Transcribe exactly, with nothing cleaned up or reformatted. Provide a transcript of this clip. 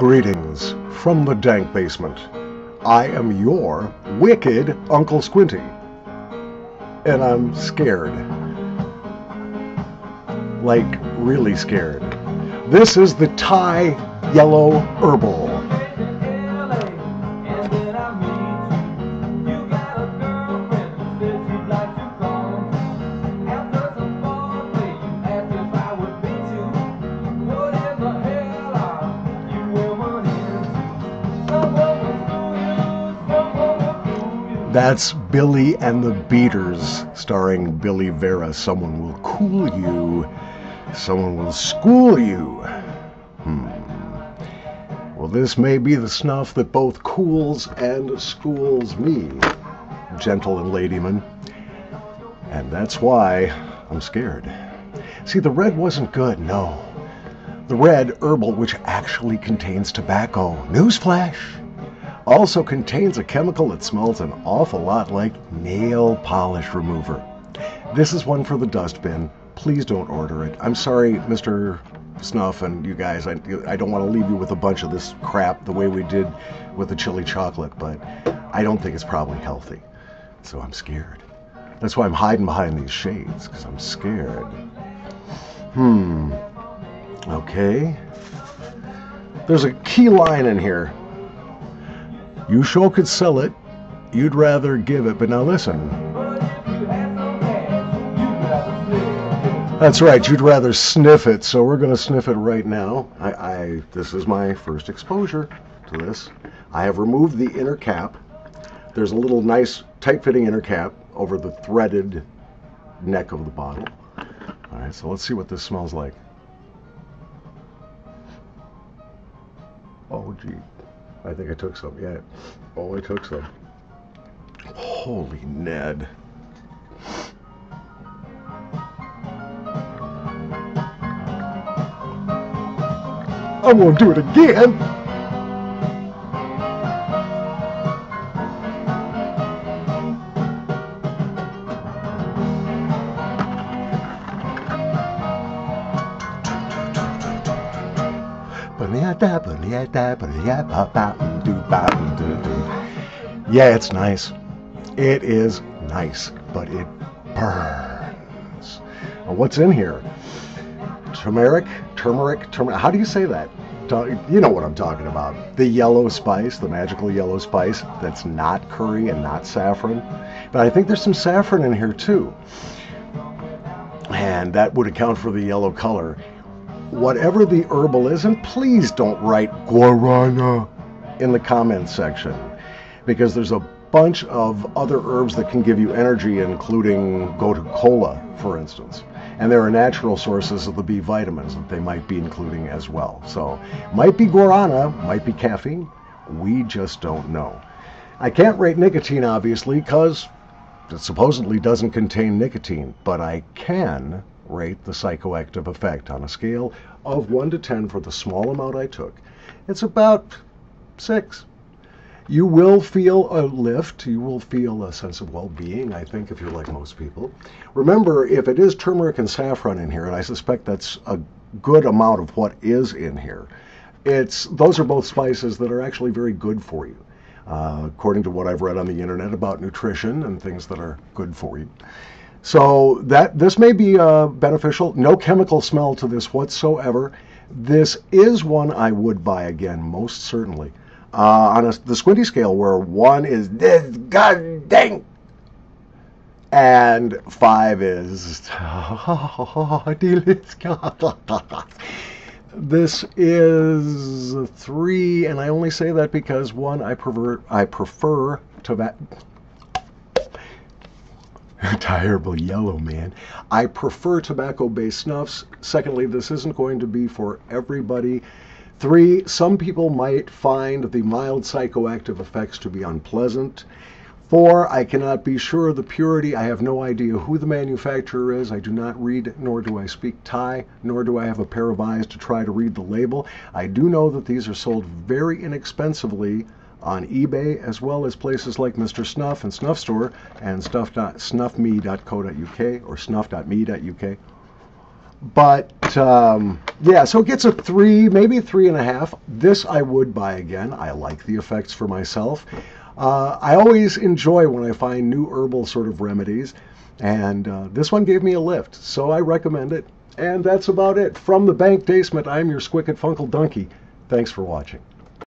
Greetings from the dank basement. I am your wicked Uncle Squinty. And I'm scared. Like, really scared. This is the Thai Yellow Herbal. That's Billy and the Beaters, starring Billy Vera. Someone will cool you. Someone will school you. Hmm. Well, this may be the snuff that both cools and schools me, gentle and ladyman. And that's why I'm scared. See, the red wasn't good, no. The red herbal, which actually contains tobacco, newsflash, also contains a chemical that smells an awful lot like nail polish remover. This is one for the dustbin. Please don't order it. I'm sorry, Mister Snuff and you guys. I, I don't want to leave you with a bunch of this crap the way we did with the chili chocolate, but I don't think it's probably healthy. So I'm scared. That's why I'm hiding behind these shades, because I'm scared. Hmm. Okay. There's a key line in here. You sure could sell it. You'd rather give it, but now listen. That's right, you'd rather sniff it, so we're going to sniff it right now. I, I, this is my first exposure to this. I have removed the inner cap. There's a little nice, tight-fitting inner cap over the threaded neck of the bottle. All right, so let's see what this smells like. Oh, gee. I think I took some, yeah. Oh, I took some. Holy Ned. I won't do it again. Yeah, it's nice. It is nice, but it burns. Now, what's in here? Turmeric, turmeric, turmeric. How do you say that? You know what I'm talking about. The yellow spice, the magical yellow spice that's not curry and not saffron. But I think there's some saffron in here too. And that would account for the yellow color. Whatever the herbal is, and please don't write guarana in the comments section, because there's a bunch of other herbs that can give you energy, including gotu kola, for instance. And there are natural sources of the B vitamins that they might be including as well. So, might be guarana, might be caffeine. We just don't know. I can't rate nicotine, obviously, because it supposedly doesn't contain nicotine, but I can rate the psychoactive effect on a scale of one to ten for the small amount I took. It's about six. You will feel a lift. You will feel a sense of well-being, I think, if you're like most people. Remember, if it is turmeric and saffron in here, and I suspect that's a good amount of what is in here, it's those are both spices that are actually very good for you, uh, according to what I've read on the internet about nutrition and things that are good for you. So that this may be uh, beneficial. No chemical smell to this whatsoever. This is one I would buy again, most certainly. Uh, on a, the Squinty scale, where one is this god dang, and five is this is a three, and I only say that because one, I prefer I prefer tobacco. Terrible yellow, man. I prefer tobacco-based snuffs. Secondly, this isn't going to be for everybody. Three, some people might find the mild psychoactive effects to be unpleasant. Four, I cannot be sure of the purity. I have no idea who the manufacturer is. I do not read, nor do I speak Thai, nor do I have a pair of eyes to try to read the label. I do know that these are sold very inexpensively on eBay, as well as places like Mister Snuff and Snuff Store and stuff dot snuff me dot co dot U K or snuff dot me dot U K. But um, Yeah, so it gets a three, maybe a three and a half. This I would buy again. I like the effects for myself. Uh, I always enjoy when I find new herbal sort of remedies, and uh, this one gave me a lift, so I recommend it. And that's about it. From the Bank Basement, I'm your Squicket Funkle Donkey. Thanks for watching.